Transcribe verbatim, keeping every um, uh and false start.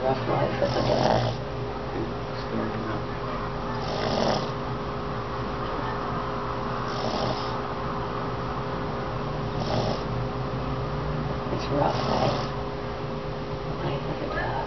rough life as a dad. It's rough, eh? Life as a dad.